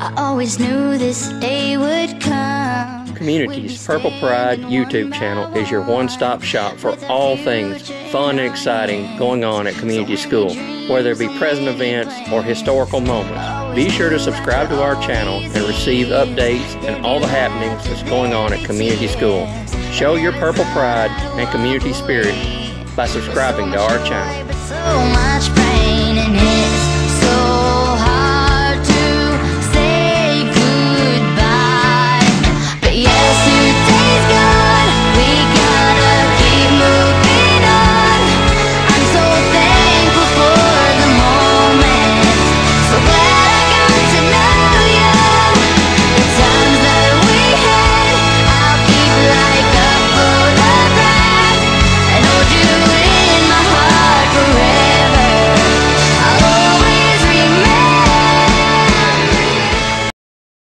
I always knew this day would come. Community's Purple Pride YouTube channel is your one-stop shop for all things fun and exciting going on at Community School, whether it be present events or historical moments. Be sure to subscribe to our channel and receive updates and all the happenings that's going on at Community School. Show your Purple Pride and community spirit by subscribing to our channel.